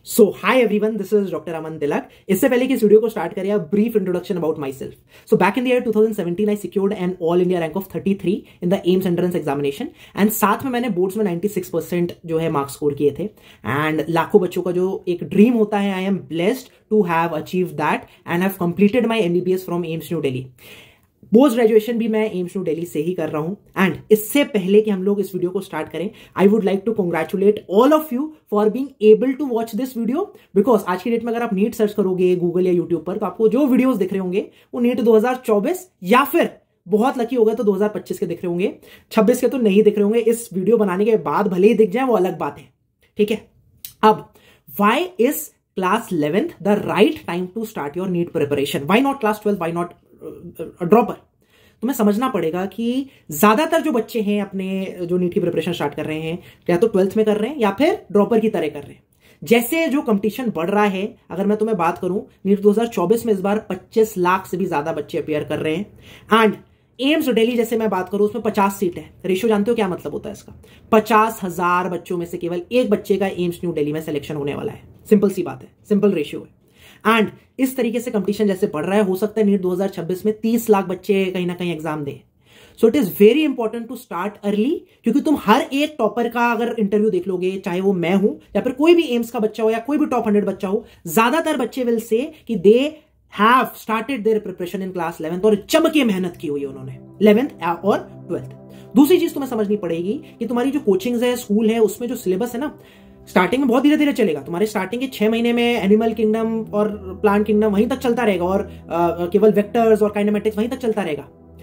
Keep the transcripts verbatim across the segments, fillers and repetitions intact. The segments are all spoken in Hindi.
So hi everyone, this is doctor Aman Tilak. इससे पहले कि इस वीडियो को स्टार्ट करें, brief introduction about myself. So back in the year twenty seventeen I secured an all India rank of thirty three in the AIIMS entrance examination and साथ में मैंने बोर्ड्स में नाइंटी सिक्स परसेंट जो है मार्क्स स्कोर किए थे। एंड लाखों बच्चों का जो एक ड्रीम होता है, I am blessed to have achieve that and have completed my MBBS from AIIMS New Delhi. Post graduation भी मैं एम्स न्यू दिल्ली से ही कर रहा हूं। एंड इससे पहले कि हम लोग इस वीडियो को स्टार्ट करें, I would like to congratulate all of you for being able to watch this video, because आज की डेट में अगर आप नीट सर्च करोगे गूगल या यूट्यूब पर, तो आपको जो वीडियोस दिख रहे होंगे वो नीट दो हज़ार चौबीस या फिर बहुत लकी होगा तो दो हज़ार पच्चीस के दिख रहे होंगे, छब्बीस के तो नहीं दिख रहे होंगे। इस वीडियो बनाने के बाद भले ही दिख जाए, वो अलग बात है, ठीक है। अब why is class eleventh the right time to start your NEET preparation? Why not class twelfth? Why not dropper? तुम्हें समझना पड़ेगा कि ज्यादातर जो बच्चे हैं अपने जो नीट की प्रिपरेशन स्टार्ट कर रहे हैं, या तो ट्वेल्थ में कर रहे हैं या फिर ड्रॉपर की तरह कर रहे हैं। जैसे जो कंपटीशन बढ़ रहा है, अगर मैं तुम्हें बात करूं, नीट दो हज़ार चौबीस में इस बार पच्चीस लाख से भी ज्यादा बच्चे अपियर कर रहे हैं। एंड एम्स दिल्ली जैसे मैं बात करूं, उसमें पचास सीट है। रेशियो जानते हो क्या मतलब होता है इसका? पचास हजार बच्चों में से केवल एक बच्चे का एम्स न्यू दिल्ली में सिलेक्शन होने वाला है। सिंपल सी बात है, सिंपल रेशियो है। एंड इस तरीके से कंपटीशन जैसे बढ़ रहा है, हो सकता है नीट दो हज़ार छब्बीस में तीस लाख बच्चे कहीं ना कहीं एग्जाम दें। So it is very important to start early, क्योंकि तुम हर एक टॉपर का अगर इंटरव्यू देख लोगे, चाहे वो मैं हूं या फिर कोई भी एम्स का बच्चा हो या कोई भी टॉप हंड्रेड बच्चा हो, ज्यादातर बच्चे विल से कि they have started their preparation in class eleventh और चमके मेहनत की हुई है उन्होंने इलेवेंथ और ट्वेल्थ। दूसरी चीज तुम्हें समझनी पड़ेगी कि तुम्हारी जो कोचिंग्स है, स्कूल है, उसमें जो सिलेबस है ना, स्टार्टिंग में बहुत धीरे धीरे चलेगा। तुम्हारे स्टार्टिंग के छह महीने में एनिमल किंगडम और प्लांट किंगडम वहीं तक चलता रहेगा, और आ, केवल वेक्टर्स और काइनेमेटिक्स वहीं तक चलता रहेगा।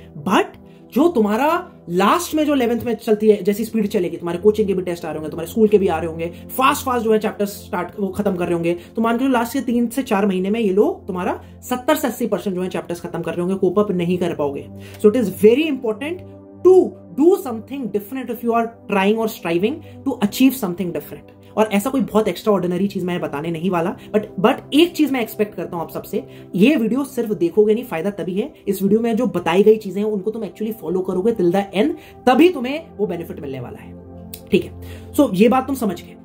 बट जो तुम्हारा लास्ट में जो इलेवेंथ में चलती है, जैसी स्पीड चलेगी, तुम्हारे कोचिंग के भी टेस्ट आ रहे होंगे, तुम्हारे स्कूल के भी आ रहे होंगे, फास्ट फास्ट जो है चैप्टर स्टार्ट वो खत्म कर रहे होंगे, तो मान के लास्ट के तीन से चार महीने में ये लोग तुम्हारा सत्तर से अस्सी परसेंट जो है चैप्टर्स खत्म कर रहे होंगे, कोप अप नहीं कर पाओगे। So it is very important to do something different if you are trying और striving to achieve something different. और ऐसा कोई बहुत एक्स्ट्रा ऑर्डिनरी चीज मैं बताने नहीं वाला, बट बट एक चीज मैं एक्सपेक्ट करता हूं आप सबसे, ये वीडियो सिर्फ देखोगे नहीं, फायदा तभी है इस वीडियो में जो बताई गई चीजें हैं उनको तुम एक्चुअली फॉलो करोगे टिल द एंड, तभी तुम्हें वो बेनिफिट मिलने वाला है, ठीक है। सो so, ये बात तुम समझ गए।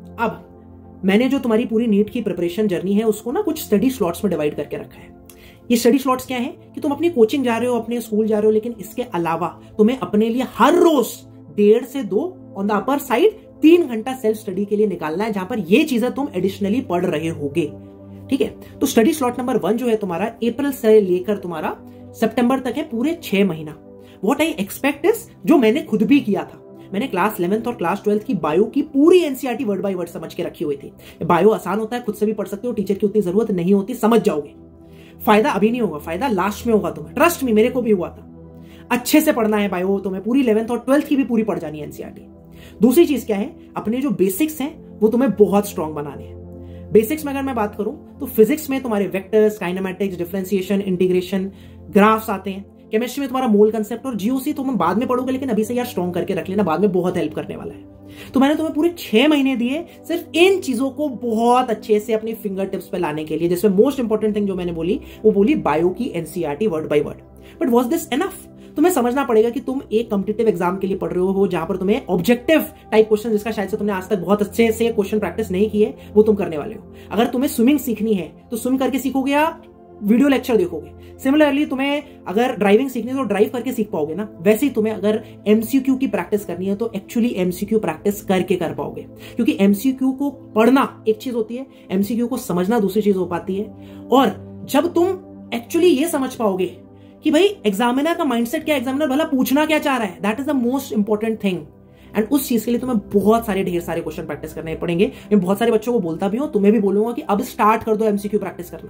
अब मैंने जो तुम्हारी पूरी नीट की प्रिपरेशन जर्नी है उसको ना कुछ स्टडी स्लॉट्स में डिवाइड करके रखा है। ये स्टडी स्लॉट्स क्या है कि तुम अपनी कोचिंग जा रहे हो, अपने स्कूल जा रहे हो, लेकिन इसके अलावा तुम्हें अपने लिए हर रोज डेढ़ से दो ऑन द अपर साइड तीन घंटा सेल्फ स्टडी के लिए निकालना है, जहां पर ये चीजें तुम एडिशनली पढ़ रहे होगे, ठीक है। तो स्टडी स्लॉट नंबर वन जो है तुम्हारा अप्रैल से लेकर तुम्हारा सितंबर तक है, पूरे छह महीना। व्हाट आई एक्सपेक्ट इज, जो मैंने खुद भी किया था, मैंने क्लास इलेवेंथ और क्लास ट्वेल्थ की बायो की पूरी एनसीईआरटी वर्ड बाय वर्ड समझ के रखी हुई थी। बायो आसान होता है, खुद से भी पढ़ सकते हो, टीचर की उतनी जरूरत नहीं होती, समझ जाओगे। फायदा अभी नहीं होगा, फायदा लास्ट में होगा तुम्हें, ट्रस्ट मी, मेरे को भी हुआ था। अच्छे से पढ़ना है बायो, तुम्हें पूरी इलेवेंथ और ट्वेल्थ की भी पूरी पढ़ जानी है एनसीईआरटी। दूसरी चीज क्या है, अपने जो बेसिक्स हैं वो तुम्हें बहुत स्ट्रांग बनाने हैं। बेसिक्स में अगर मैं बात करूं तो फिजिक्स में तुम्हारे vectors, kinematics, differentiation, integration, graphs आते हैं। केमिस्ट्री में तुम्हारा मोल कंसेप्ट और जीओसी तुम बाद में पढ़ोगे, लेकिन अभी से यार स्ट्रांग करके रख लेना, बाद में बहुत हेल्प करने वाला है। तो मैंने तुम्हें पूरे छह महीने दिए सिर्फ इन चीजों को बहुत अच्छे से अपने फिंगर टिप्स पे लाने के लिए, जिसमें मोस्ट इंपॉर्टेंट थिंग जो मैंने बोली वो बोली बायो की NCERT word by word. But was this enough? तुम्हें समझना पड़ेगा कि तुम एक कॉम्पिटिटिव एग्जाम के लिए पढ़ रहे हो, जहां पर तुम्हें ऑब्जेक्टिव टाइप क्वेश्चन, जिसका शायद से तुमने आज तक बहुत अच्छे से क्वेश्चन प्रैक्टिस नहीं की है, वो तुम करने वाले हो। अगर तुम्हें स्विमिंग सीखनी है तो स्विम करके सीखोगे या वीडियो लेक्चर देखोगे। सिमिलरली तुम्हें अगर ड्राइविंग सीखनी है तो ड्राइव करके सीख पाओगे ना। वैसे ही तुम्हें अगर एमसीक्यू की प्रैक्टिस करनी है तो एक्चुअली एमसीक्यू प्रैक्टिस करके कर पाओगे, क्योंकि एमसीक्यू को पढ़ना एक चीज होती है, एमसीक्यू को समझना दूसरी चीज हो पाती है। और जब तुम एक्चुअली ये समझ पाओगे कि भाई एग्जामिनर का माइंडसेट क्या, एग्जामिनर भला पूछना क्या चाह रहा है, that is the most important thing. And उस चीज के लिए तुम्हें बहुत सारे ढेर सारे क्वेश्चन प्रैक्टिस करने पड़ेंगे। मैं बहुत सारे बच्चों को बोलता भी हूं, तुम्हें भी बोलूंगा कि अब स्टार्ट कर दो एमसीक्यू प्रैक्टिस करना।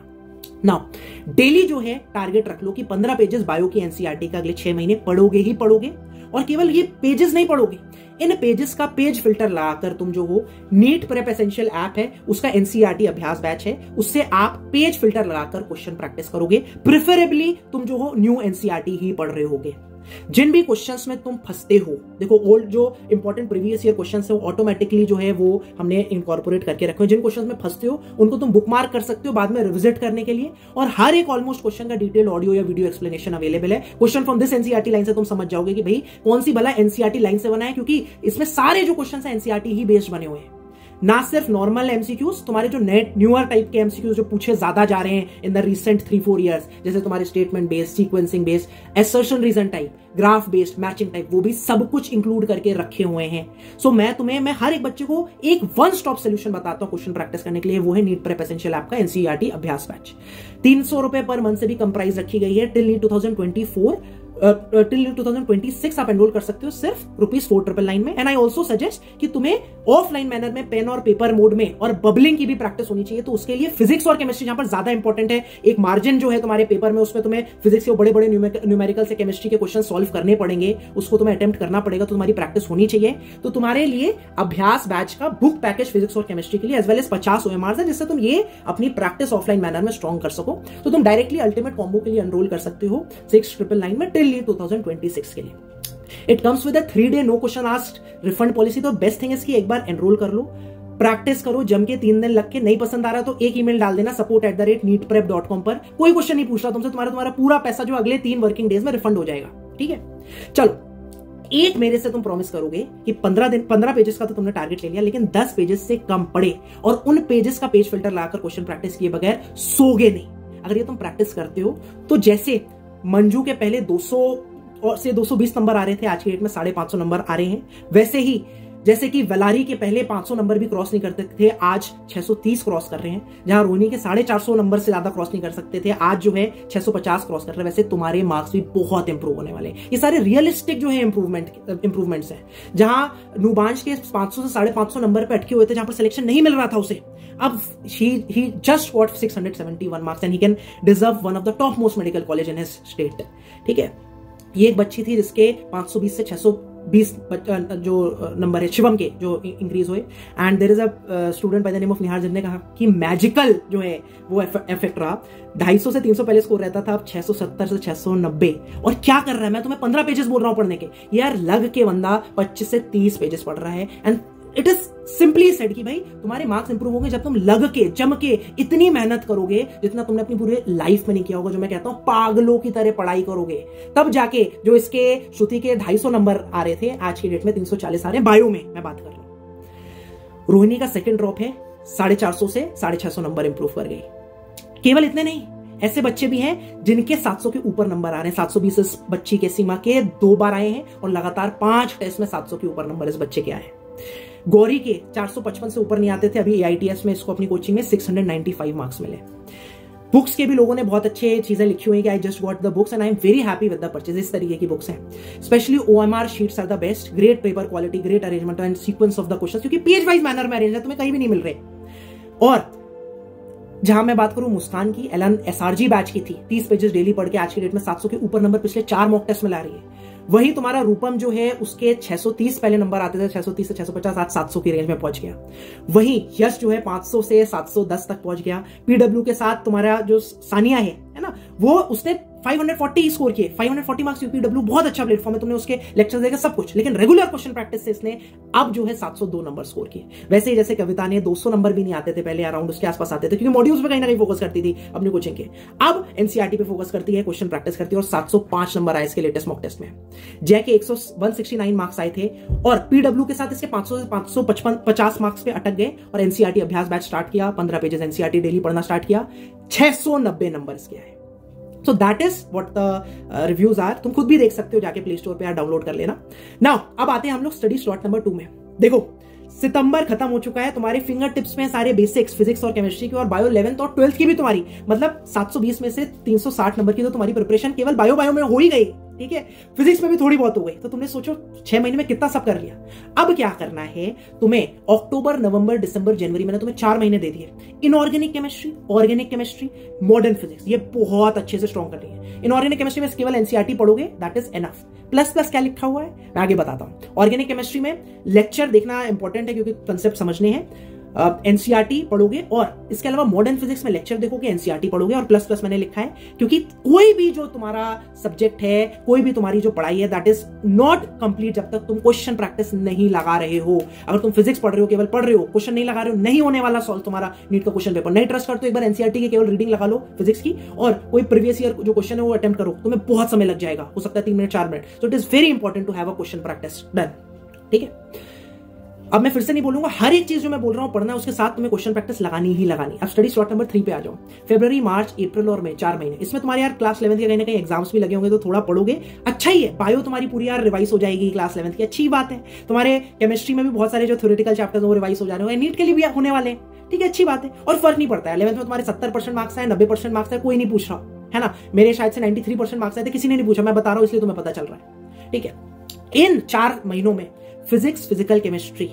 नाउ डेली जो है टारगेट रख लो कि पंद्रह पेजेस बायो की एनसीईआरटी का अगले छह महीने पढ़ोगे ही पढ़ोगे। और केवल ये पेजेस नहीं पढ़ोगे, इन पेजेस का पेज फिल्टर लगाकर तुम जो हो, नीट प्रेप एसेंशियल ऐप है उसका एनसीईआरटी अभ्यास बैच है, उससे आप पेज फिल्टर लगाकर क्वेश्चन प्रैक्टिस करोगे। प्रेफरेबली तुम जो हो न्यू एनसीईआरटी ही पढ़ रहे होगे। जिन भी क्वेश्चंस में तुम फंसते हो, देखो ओल्ड जो इंपॉर्टेंट प्रीवियस ईयर क्वेश्चंस है वो ऑटोमेटिकली जो है वो हमने इनकॉर्पोरेट करके रखे हो। जिन क्वेश्चंस में फंसते हो उनको तुम बुकमार्क कर सकते हो बाद में रिविजिट करने के लिए, और हर एक ऑलमोस्ट क्वेश्चन का डिटेल ऑडियो या वीडियो एक्सप्लेनेशन अवेलेबल है। Question from this NCERT line से तुम समझ जाओगे कि भाई कौन सी भला एनसीईआरटी लाइन से बना है, क्योंकि इसमें सारे जो क्वेश्चन है एनसीईआरटी ही बेस्ड बने हुए हैं। ना सिर्फ नॉर्मल एमसीक्यूज, तुम्हारे जो नेट न्यूअर टाइप के एमसीक्यूज जो पूछे ज्यादा जा रहे हैं in the recent three four years, जैसे तुम्हारे statement based, sequencing based, assertion reason type, graph based, matching type, वो भी सब कुछ इंक्लूड करके रखे हुए हैं। सो so, मैं तुम्हें मैं हर एक बच्चे को एक वन स्टॉप सोल्यूशन बताता हूं क्वेश्चन प्रैक्टिस करने के लिए, वो है नीट प्रेप एसेंशियल ऐप का एनसीईआरटी अभ्यास बैच। तीन सौ रुपए पर मंथ से भी कम प्राइस रखी गई है till NEET two thousand twenty four, till two thousand twenty six आप एनरोल कर सकते हो सिर्फ रुपीज फोर ट्रिपल नाइन में। एंड आई ऑल्सो सजेस्ट कि तुम्हें ऑफलाइन मैनर में पेन और पेपर मोड में और बबलिंग की भी प्रैक्टिस होनी चाहिए, तो उसके लिए फिजिक्स और केमिस्ट्री यहां पर ज्यादा इंपॉर्टेंट है। एक मार्जिन जो है तुम्हारे पेपर में, उसमें तुम्हें फिजिक्स के बड़े बड़े न्यूमेरिकल से केमिस्ट्री के क्वेश्चन सॉल्व करने पड़ेंगे, उसको तुम्हें अटेम्प्ट करना पड़ेगा, तो तुम्हारी प्रैक्टिस होनी चाहिए। तो तुम्हारे लिए अभ्यास बैच का बुक पैकेज फिजिक्स और केमिस्ट्री के लिए एज वेल एज पचास ओएमआर है, जिससे तुम ये अपनी प्रैक्टिस ऑफलाइन मैनर में स्ट्रॉन्ग कर सको। तो तुम डायरेक्टली अल्टीमेट कॉम्बो के लिए एनरोल कर सकते हो सिक्स ट्रिपल नाइन में till two thousand twenty six के लिए। It comes with a three day no question asked refund policy. तो बेस्ट थिंग इसकी एक बार एनरोल कर लो, प्रैक्टिस करो जम के, तीन दिन लग के, नहीं पसंद आ रहा तो एक ईमेल डाल देना support at the rate NEET prep dot com पर। कोई क्वेश्चन नहीं पूछ रहा तुमसे, तुम्हारा तुम्हारा पूरा पैसा जो अगले तीन वर्किंग डेज में रिफंड हो जाएगा। ठीक है, चलो एक मेरे से तुम प्रॉमिस करोगे कि पंद्रह दिन पंद्रह पेजेस का तो तुमने टारगेट ले लिया, लेकिन दस पेजेस से कम पढ़े और उन पेजेस का पेज फिल्टर लाकर क्वेश्चन प्रैक्टिस किए बगैर सोगे नहीं। अगर ये तुम प्रैक्टिस करते हो तो जैसे मंजू के पहले दो सौ और से दो सौ बीस नंबर आ रहे थे, आज की डेट में साढ़े पांच सौ नंबर आ रहे हैं, वैसे ही जैसे कि वलारी के पहले पांच सौ नंबर भी क्रॉस नहीं करते थे, आज छह सौ तीस क्रॉस कर रहे हैं। जहां रोहिणी के साढ़े चार सौ नंबर से ज्यादा क्रॉस नहीं कर सकते थे, आज जो है छह सौ पचास क्रॉस कर रहे हैं। वैसे तुम्हारे मार्क्स भी बहुत इंप्रूव होने वाले हैं। ये सारे रियलिस्टिक जो है इंप्रूवमेंट इंप्रूवमेंट्स हैं। जहां नुबांश के पांच सौ से साढ़े पांच सौ नंबर पे अटके हुए थे, जहां पर सिलेक्शन नहीं मिल रहा था उसे, अब he he just got six hundred seventy one marks and he can deserve one of the top most medical college in his state। ठीक है, ये एक बच्ची थी जिसके पांच सौ बीस से छह सौ बीस जो नंबर है शिवम के जो इंक्रीज हुए। And there is a student by the name of Nihar जिन्होंने कहा कि मैजिकल जो है वो इफेक्ट रहा। ढाई सौ से तीन सौ पहले स्कोर रहता था, अब छह सौ सत्तर से छह सौ नब्बे। और क्या कर रहा है, मैं तुम्हें पंद्रह पेजेस बोल रहा हूं पढ़ने के, यार लग के बंदा पच्चीस से तीस पेजेस पढ़ रहा है। And it is simply said कि भाई तुम्हारे मार्क्स इंप्रूव होंगे जब तुम लग के जम के इतनी मेहनत करोगे जितना तुमने अपनी पूरी लाइफ में नहीं किया होगा। जो मैं कहता हूं पागलों की तरह पढ़ाई करोगे, तब जाके जो इसके श्रुति के ढाई सौ नंबर आ रहे थे, आज की डेट में तीन सौ चालीस आ रहे हैं बायो में मैं बात कर रहा हूं। रोहिणी का सेकंड ड्रॉप है, साढ़े चार सौ से साढ़े छह सौ नंबर इंप्रूव कर गई। केवल इतने नहीं, ऐसे बच्चे भी हैं जिनके सात सौ के ऊपर नंबर आ रहे हैं। सात सौ बीस इस बच्ची के सीमा के दो बार आए हैं और लगातार पांच टेस्ट में सात सौ के ऊपर नंबर इस बच्चे के आए। गौरी के चार सौ पचपन से ऊपर नहीं आते थे, अभी एआईटीएस में इसको अपनी कोचिंग में six hundred ninety five marks मिले। बुक्स के भी लोगों ने बहुत अच्छे चीजें लिखी हुई है कि I just got the books and I am very happy with the purchase. इस तरीके की बुक्स हैं। Specially OMR sheets are the best, great paper quality, great arrangement and sequence of the questions, क्योंकि पेज वाइज मैनर में अरेंज है, तुम्हें कहीं भी नहीं मिल रहे। और जहां मैं बात करूं मुस्कान की, एलन एसआरजी बैच की थी, तीस पेजेस डेली पढ़ के आज की डेट में सात सौ के ऊपर नंबर पिछले चार मॉक टेस्ट में ला रही है। वही तुम्हारा रूपम जो है उसके छह सौ तीस पहले नंबर आते थे, छह सौ तीस से छह सौ पचास, आज सात सौ की रेंज में पहुंच गया। वही यश जो है पांच सौ से सात सौ दस तक पहुंच गया। पीडब्ल्यू के साथ तुम्हारा जो सानिया है है ना, वो उसने फाइव हंड्रेड फोर्टी स्कोर किए। Five hundred forty marks UPW बहुत अच्छा प्लेटफॉर्म है, तुमने उसके लेक्चर देखे सब कुछ, लेकिन रेगुलर क्वेश्चन प्रैक्टिस से इसने अब जो है सात सौ दो नंबर स्कोर किए। वैसे ही जैसे कविता ने दो सौ नंबर भी नहीं आते थे पहले, अराउंड उसके आसपास आते थे, क्योंकि मॉड्यूल्स पे कहीं ना कहीं फोकस करती थी अपनी कोचिंग के। अब एनसीईआरटी पे फोकस करती है, क्वेश्चन प्रैक्टिस करती है, और सात सौ पांच नंबर आए इसके लेटेस्ट मॉक टेस्ट में। जय के एक सौ वन सिक्सटी नाइन मार्क्स आए थे और पीडब्ल्यू के साथ इसके पांच सौ से पांच सौ पचपन पचास मार्क्स पे अटक गए। और एनसीईआरटी अभ्यास बैच स्टार्ट किया, पंद्रह पेजेस एनसीईआरटी डेली पढ़ना स्टार्ट किया, छह सौ नब्बे नंबर के आए। So that is what the uh, reviews are। तुम खुद भी देख सकते हो जाके प्ले स्टोर पे, या डाउनलोड कर लेना। नाउ अब आते हैं हम लोग स्टडी स्लॉट नंबर टू में। देखो सितंबर खत्म हो चुका है, तुम्हारे फिंगर टिप्स में सारे बेसिक्स फिजिक्स और केमिस्ट्री की, और बायो इलेवेंथ और ट्वेल्थ की भी तुम्हारी, मतलब सात सौ बीस में से तीन सौ साठ नंबर की तो तुम्हारी प्रिपरेशन केवल बायो बायो में हो ही गई। ठीक है, फिजिक्स में भी थोड़ी बहुत हो गई। तो तुमने सोचो छह महीने में कितना सब कर लिया। अब क्या करना है तुम्हें, अक्टूबर नवंबर दिसंबर जनवरी, मैंने तुम्हें चार महीने दे दिए। Inorganic chemistry, organic chemistry, modern physics, ये बहुत अच्छे से स्ट्रॉन्ग करनी है। इनऑर्गेनिक केमिस्ट्री में केवल एनसीईआरटी पढ़ोगे, that is enough. Plus plus क्या लिखा हुआ है मैं आगे बताता हूं। ऑर्गेनिक केमिस्ट्री में लेक्चर देखना इंपॉर्टेंट है, क्योंकि कंसेप्ट समझने हैं। एनसीईआरटी uh, पढ़ोगे, और इसके अलावा मॉडर्न फिजिक्स में लेक्चर देखोगे, एनसीईआरटी पढ़ोगे, और प्लस प्लस मैंने लिखा है, क्योंकि कोई भी जो तुम्हारा सब्जेक्ट है, कोई भी तुम्हारी जो पढ़ाई है, दैट इज नॉट कंप्लीट जब तक तुम क्वेश्चन प्रैक्टिस नहीं लगा रहे हो। अगर तुम फिजिक्स पढ़ रहे हो, केवल पढ़ रहे हो, क्वेश्चन नहीं लगा रहे हो, नहीं होने वाला सॉल्व तुम्हारा नीट का क्वेश्चन पेपर। नहीं ट्रस्ट करते हो, एक बार एनसीईआरटी की केवल रीडिंग लगा लो फिजिक्स की, और कोई प्रीवियस ईयर जो क्वेश्चन है वो अटेम्प्ट करो, तुम्हें बहुत समय लग जाएगा, हो सकता है तीन मिनट चार minute. So it is very important to have a question practice done. ठीक है, अब मैं फिर से नहीं बोलूंगा, हर एक चीज जो मैं बोल रहा हूं पढ़ना है, उसके साथ तुम्हें क्वेश्चन प्रैक्टिस लगानी ही लगानी। अब स्टडी स्लॉट नंबर थ्री पे आ जाओ। फरवरी, मार्च, अप्रैल और मई, चार महीने। इसमें तुम्हारे यार क्लास इलेवंथ के कहीं ना कहीं एग्जाम्स भी लगे होंगे, तो थोड़ा पढ़ोगे, अच्छा ही है। बायो तुम्हारी पूरी यार रिवाइज हो जाएगी क्लास इलेवंथ की, अच्छी बात है। तुम्हारे केमिस्ट्री में भी बहुत सारे जो थ्योरेटिकल चैप्टर्स वो रिवाइज हो जा रहे हैं, नीट के लिए भी होने वाले हैं, ठीक है, अच्छी बात है। और फर्क नहीं पड़ता है, इलेवंथ में तुम्हारे सत्तर परसेंट मार्क्स है, नब्बे परसेंट मार्क्स है, कोई नहीं पूछ रहा है ना। मेरे शायद से नाइन्टी थ्री परसेंट मार्क्स आए थे, किसी ने नहीं पूछा, मैं बता रहा हूं इसलिए तुम्हें पता चल रहा है, ठीक है। इन चार महीनों में फिजिक्स, फिजिकल केमिस्ट्री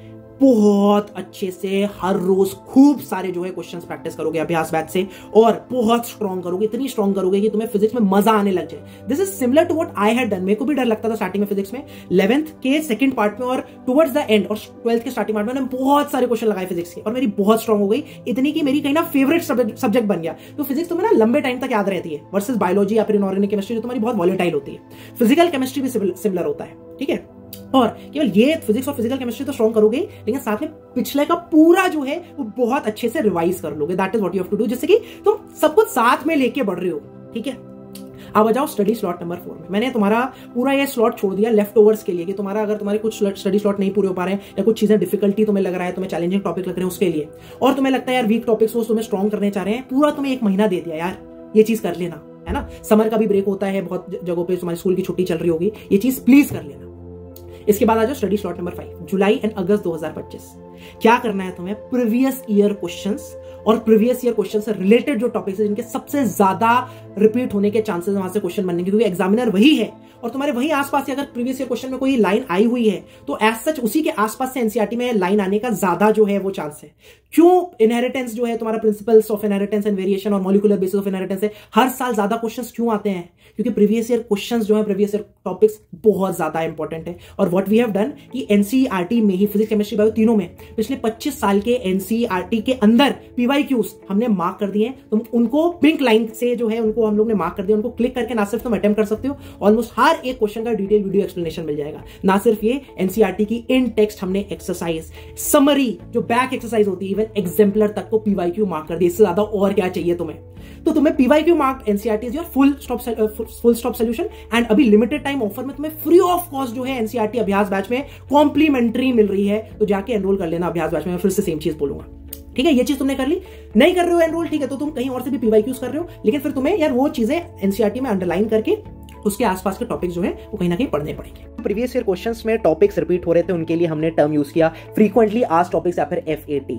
बहुत अच्छे से हर रोज खूब सारे जो है क्वेश्चंस प्रैक्टिस करोगे अभ्यास बैच से, और बहुत स्ट्रॉन्ग करोगे, इतनी स्ट्रॉन्ग करोगे कि तुम्हें फिजिक्स में मजा आने लग जाए। This is similar to what I had done. मेरे को भी डर लगता था स्टार्टिंग में फिजिक्स में, इलेवंथ के सेकंड पार्ट में और टुवर्ड्स द एंड और ट्वेल्थ के स्टार्टिंग पार्ट में मैंने बहुत सारे क्वेश्चन लगाए फिजिक्स के, और मेरी बहुत स्ट्रॉन्ग हो गई, इतनी कि मेरी कहीं ना फेवरेट सब्जेक्ट बन गया। तो फिजिक्स तुम्हें ना लंबे टाइम तक याद रहती है, वर्सेस बायोलॉजी या फिर इनऑर्गेनिक केमिस्ट्री जो तुम्हारी बहुत वॉलेटाइल होती है। फिजिकल केमिस्ट्री भी सिमिलर होता है, ठीक है। और केवल ये फिजिक्स और फिजिकल केमिस्ट्री तो स्ट्रॉन्ग करोगे, लेकिन साथ में पिछले का पूरा जो है वो बहुत अच्छे से रिवाइज कर लोगे। That is what you have to do, जिससे कि तुम सब कुछ साथ में लेके बढ़ रहे हो, ठीक है। अब आ जाओ स्टडी स्लॉट नंबर फोर में। मैंने तुम्हारा पूरा ये स्लॉट छोड़ दिया लेफ्ट ओवर्स के लिए, कि तुम्हारा अगर तुम्हारे कुछ स्टडी स्लॉट नहीं पूरे हो पा रहे हैं, या कुछ चीजें डिफिकल्टी तुम्हें लग रहा है, तुम्हें चैलेंजिंग टॉपिक लग रहे हैं उसके लिए, और तुम्हें लगता है यार वीक टॉपिक्स वो तुम्हें स्ट्रॉन्ग करने चाह रहे हैं, पूरा तुम्हें एक महीना दे दिया यार, ये चीज कर लेना, है ना। समर का भी ब्रेक होता है, बहुत जगहों पे तुम्हारी स्कूल की छुट्टी चल रही होगी, ये चीज प्लीज कर लेना। इसके बाद आ जाओ स्टडी स्लॉट नंबर फाइव, जुलाई एंड अगस्त दो हज़ार पच्चीस। क्या करना है तुम्हें? प्रीवियस ईयर क्वेश्चंस और प्रीवियस ईयर क्वेश्चन से रिलेटेड जो टॉपिक्स है, जिनके सबसे ज्यादा रिपीट होने के चांसेस वहां से क्वेश्चन बनने के, क्योंकि एग्जामिनर वही है और तुम्हारे वही आसपास से अगर प्रीवियस ईयर क्वेश्चन में कोई लाइन आई हुई है तो एज सच उसी के आसपास से एनसीईआरटी में लाइन आने का ज्यादा जो है वो चांस है। क्यों? इनहेरिटेंस जो है तुम्हारा, principles of inheritance and variation और मॉलिक्यूलर बेसिस ऑफ इनहेरिटेंस है, हर साल ज्यादा क्वेश्चंस क्यों आते हैं? क्योंकि प्रीवियस ईयर क्वेश्चंस जो है, प्रीवियस ईयर टॉपिक्स बहुत ज्यादा इंपॉर्टेंट है। और व्हाट वी हैव डन कि एनसीईआरटी में ही फिजिक्स, केमिस्ट्री, बायो तीनों में पिछले पच्चीस साल के एनसीईआरटी के अंदर पीवाईक्यूज हमने मार्क कर दिए। तुम उनको पिंक लाइन से जो है उनको हम लोग ने मार्क कर दिया, उनको क्लिक करके ना सिर्फ तुम अटेम्प्ट कर सकते हो, ऑलमोस्ट हर एक क्वेश्चन का डिटेल वीडियो एक्सप्लेनेशन मिल जाएगा। ना सिर्फ ये, एनसीईआरटी की इन टेक्स्ट हमने एक्सरसाइज, समरी जो बैक एक्सरसाइज होती है, इवन एग्जाम्पलर तक को पीवाईक्यू मार्क कर दिया। इससे ज्यादा और क्या चाहिए तुम्हें? तो तुम्हें PYQ mark NCERT is your full stop full stop solution. And अभी लिमिटेड टाइम ऑफर में तुम्हें फ्री ऑफ कॉस्ट जो है एनसीईआरटी अभ्यास बैच में कॉम्प्लीमेंट्री मिल रही है, तो जाके एनरोल कर लेना अभ्यास बैच में। मैं फिर से सेम चीज बोलूंगा, ठीक है। ये चीज तुमने कर ली, नहीं कर रहे हो एनरोल, ठीक है, तो तुम कहीं और से भी पीवाईक्यूज कर रहे हो, लेकिन फिर तुम्हें यार वो चीजें एनसीईआरटी में अंडरलाइन करके उसके आसपास के टॉपिक जो है वो कहीं ना कहीं पढ़ने पड़ेंगे। प्रीवियस ईयर क्वेश्चंस में टॉपिक्स रिपीट हो रहे थे, उनके लिए हमने टर्म यूज किया फ्रीक्वेंटली आस्क्ड टॉपिक्स या फिर FAT.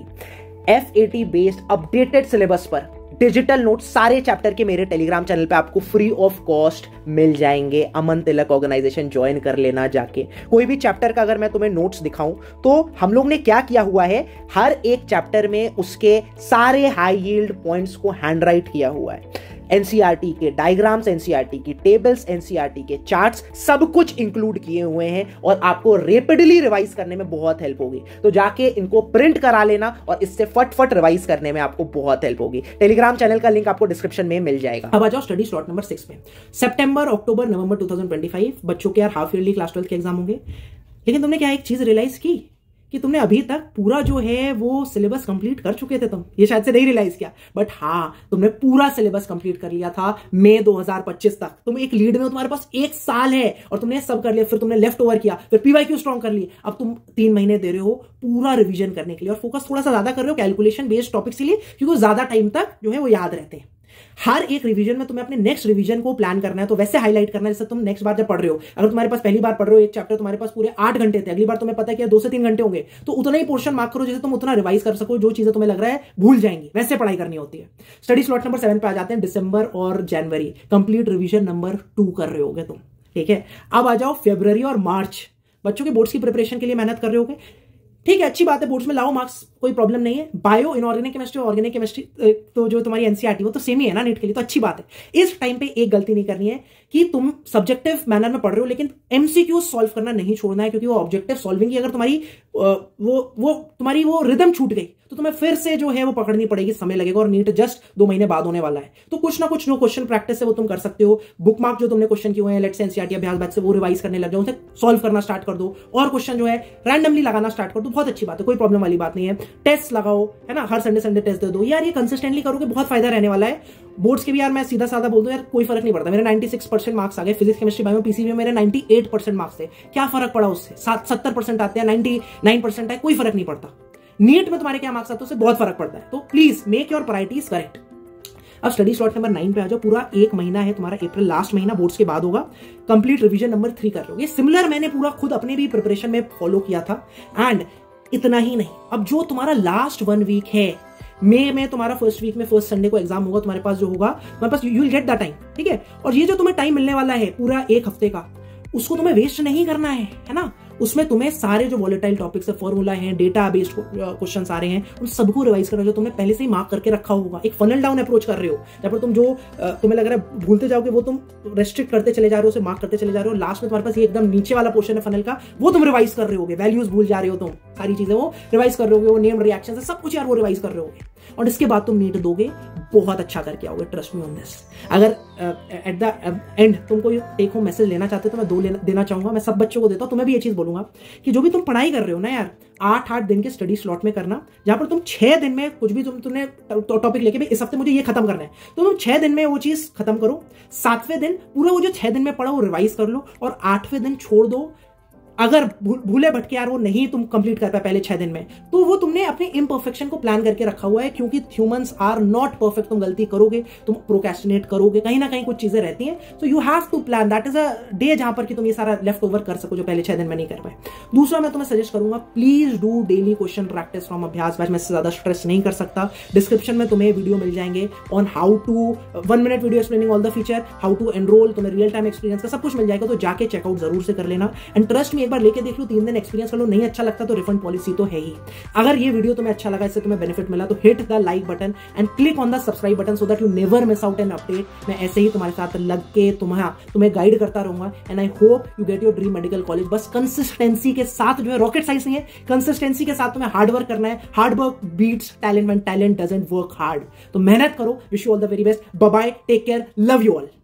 FAT based updated syllabus पर डिजिटल नोट्स सारे चैप्टर के मेरे टेलीग्राम चैनल पे आपको फ्री ऑफ कॉस्ट मिल जाएंगे। अमन तिलक ऑर्गेनाइजेशन ज्वाइन कर लेना जाके। कोई भी चैप्टर का अगर मैं तुम्हें नोट्स दिखाऊं तो हम लोग ने क्या किया हुआ है, हर एक चैप्टर में उसके सारे हाई यील्ड पॉइंट्स को हैंड राइट किया हुआ है। एनसीईआरटी के डायग्राम्स, एनसीईआरटी की टेबल्स, एनसीईआरटी के चार्ट्स, सब कुछ इंक्लूड किए हुए हैं और आपको रैपिडली रिवाइज करने में बहुत हेल्प होगी। तो जाके इनको प्रिंट करा लेना और इससे फटफट रिवाइज करने में आपको बहुत हेल्प होगी। टेलीग्राम चैनल का लिंक आपको डिस्क्रिप्शन में मिल जाएगा। अब आ जाओ स्टडी स्लॉट नंबर सिक्स में। सितंबर, अक्टूबर, नवंबर दो हज़ार पच्चीस बच्चों के यार हाफ ईयरली क्लास ट्वेल्थ के एग्जाम होंगे, लेकिन तुमने क्या एक चीज रियलाइज की कि तुमने अभी तक पूरा जो है वो सिलेबस कंप्लीट कर चुके थे। तुम ये शायद से नहीं रियलाइज किया, बट हाँ, तुमने पूरा सिलेबस कंप्लीट कर लिया था मई दो हज़ार पच्चीस तक। तुम एक लीड में, तुम्हारे पास एक साल है और तुमने सब कर लिया। फिर तुमने लेफ्ट ओवर किया, फिर पीवाईक्यू स्ट्रॉन्ग कर ली। अब तुम तीन महीने दे रहे हो पूरा रिवीजन करने के लिए और फोकस थोड़ा सा ज्यादा कर रहे हो कैलकुलेशन बेस्ड टॉपिक्स के लिए, क्योंकि ज्यादा टाइम तक जो है वो याद रहते हैं। हर एक रिवीजन में तुम्हें अपने नेक्स्ट रिवीजन को प्लान करना है, तो वैसे हाईलाइट करना है जैसे तुम नेक्स्ट बार जब पढ़ रहे हो। अगर तुम्हारे पास पहली बार पढ़ रहे हो एक चैप्टर, तुम्हारे पास पूरे आठ घंटे थे, अगली बार तुम्हें पता है कि दो से तीन घंटे होंगे, तो उतना ही पोर्शन मार्क करो जैसे तुम उतना रिवाइज कर सको, जो चीजें तुम्हें लग रहा है भूल जाएंगी, वैसे पढ़ाई करनी होती है। स्टडी स्लॉट नंबर सेवन पे आ जाते हैं। दिसंबर और जनवरी कंप्लीट रिवीजन नंबर टू कर रहे होगे तुम, ठीक है। अब आ जाओ फरवरी और मार्च, बच्चों के बोर्ड्स की प्रिपरेशन के लिए मेहनत कर रहे होगे, ठीक है, अच्छी बात है, बोर्ड्स में लाओ मार्क्स, कोई प्रॉब्लम नहीं है। Bio, inorganic chemistry, organic chemistry तो जो तुम्हारी एनसीईआरटी वो तो सेम ही है ना नीट के लिए, तो अच्छी बात है। इस टाइम पे एक गलती नहीं करनी है कि तुम सब्जेक्टिव मैनर में पढ़ रहे हो, लेकिन एमसीक्यू सॉल्व करना नहीं छोड़ना है, क्योंकि वो ऑब्जेक्टिव सॉल्विंग की अगर तुम्हारी वो वो तुम्हारी वो रिदम छूट गई तो तुम्हें फिर से जो है वो पकड़नी पड़ेगी, समय लगेगा। और नीट जस्ट दो महीने बाद होने वाला है, तो कुछ ना कुछ जो क्वेश्चन प्रैक्टिस है वो तुम कर सकते हो। बुक मार्क जो तुमने क्वेश्चन किए हुए हैं let's say NCERT Abhyas batch से, वो रिवाइज करने लग जाओ, उसे सॉल्व करना स्टार्ट कर दो। और क्वेश्चन जो है रैंडमली लगाना स्टार्ट कर दो, बहुत अच्छी बात है, कोई प्रॉब्लम वाली बात नहीं है। टेस्ट लगाओ, है ना, हर संडे संडे टेस्ट दे दो यार, ये कंसिस्टेंटली करोगे बहुत फायदा रहने वाला है। बोर्ड्स के भी यार मैं सीधा साधा बोल दूं यार, कोई फर्क नहीं पड़ता। मेरे छियानवे परसेंट मार्क्स आ गए फिजिक्स केमिस्ट्री बायो पीसीबी में, मेरे अट्ठानवे परसेंट मार्क्स थे, क्या फर्क पड़ा उससे? सत्तर परसेंट आते हैं, निन्यानवे परसेंट है, कोई फर्क नहीं पड़ता। नीट में तुम्हारे क्या मार्क्स आते हैं उससे बहुत फर्क पड़ता है। तो please make your priorities correct. अब स्टडी स्लॉट नंबर नाइन पे आ जाओ। पूरा एक महीना है तुम्हारा, अप्रैल लास्ट महीना बोर्ड्स के बाद होगा। कंप्लीट रिवीजन नंबर थ्री कर लोगे। सिमिलर मैंने पूरा खुद अपने भी प्रिपरेशन में फॉलो किया था। एंड इतना ही नहीं, अब जो तुम्हारा लास्ट वन वीक है, मई में तुम्हारा फर्स्ट वीक में फर्स्ट संडे को एग्जाम होगा तुम्हारे पास, जो होगा तुम्हारे पास, you will get the time, ठीक है। और ये जो तुम्हें टाइम मिलने वाला है पूरा एक हफ्ते का, उसको तुम्हें वेस्ट नहीं करना है, है ना। उसमें तुम्हें सारे जो वॉलेटाइल टॉपिक्स है, फॉर्मूला है, डेटा बेस्ड क्वेश्चंस आ रहे हैं, उन सबको रिवाइज करना जो तुमने पहले से ही मार्क करके रखा होगा। एक फनल डाउन अप्रोच कर रहे हो, जहाँ पर तुम जो तुम्हें लग रहा है भूलते जाओगे वो तुम रेस्ट्रिक्ट करते चले जा रहे हो, उसे मार्क करते चले जा रहे हो। लास्ट में तुम्हारे पास ये एकदम नीचे वाला पोर्शन है फनल का, वो तुम रिवाइज कर रहे होगे। वैल्यूज भूल जा रहे हो तुम, सारी चीजें वो रिवाइज कर रहे होगे, वो नेम रिएक्शन सब कुछ यार वो रिवाइज कर रहे होगे। और इसके बाद तुम नीट दोगे, बहुत अच्छा करके आओगे, ट्रस्ट मी ऑन दिस। अगर एट द एंड तुम कोई टेक होम मैसेज लेना चाहते हो तो मैं दो देना चाहूंगा, मैं सब बच्चों को देता हूं, तुम्हें भी ये चीज बोलूंगा कि जो भी तुम पढ़ाई कर रहे हो ना यार, आठ आठ दिन के स्टडी स्लॉट में करना, जहां पर तुम छह दिन में कुछ भी तुम तुमने टॉपिक लेके, इस हफ्ते मुझे ये खत्म करना है, तो तुम छह दिन में वो चीज खत्म करो। सातवें दिन पूरा वो जो छह दिन में पढ़ा वो रिवाइज कर लो, और आठवें दिन छोड़ दो। अगर भूले भटके यार वो नहीं तुम कंप्लीट कर पाए पहले छह दिन में, तो वो तुमने अपने इम्परफेक्शन को प्लान करके रखा हुआ है, क्योंकि ह्यूमंस आर नॉट परफेक्ट। तुम गलती करोगे, तुम प्रोक्रेस्टिनेट करोगे, कहीं ना कहीं कुछ चीजें रहती हैं। So you have to plan, that is a day जहां पर कि तुम ये सारा लेफ्ट ओवर कर सको जो पहले छह दिन में नहीं कर पाए। दूसरा मैं तुम्हें सजेस्ट करूंगा, please do daily question practice from Abhyas batch. मैं इससे ज्यादा स्ट्रेस नहीं कर सकता। डिस्क्रिप्शन में तुम्हें वीडियो मिल जाएंगे on how to, one minute video explaining all the feature, how to enroll, तुम्हें रियल टाइम एक्सपीरियंस का सब कुछ मिल जाएगा, तो जाके चेकआउट जरूर से कर लेना। एंड ट्रस्ट में एक बार लेके देख लो, तीन दिन एक्सपीरियंस कर लो, नहीं अच्छा लगता तो रिफंड पॉलिसी तो है ही। अगर ये वीडियो तुम्हें अच्छा लगा, इससे तुम्हें बेनिफिट मिला, तो hit the like button and click on the subscribe button so that you never miss out an update. मैं ऐसे ही तुम्हारे साथ लग के तुम्हारा तुम्हें गाइड करता रहूंगा। And I hope you get your dream medical college. बस कंसिस्टेंसी के साथ, जो है रॉकेट साइंस नहीं है, कंसिस्टेंसी के साथ तुम्हें हार्ड वर्क करना है। Hard work beats talent when talent doesn't work hard. तो मेहनत करो। Wish you all the very best. Bye bye, take care, love you all.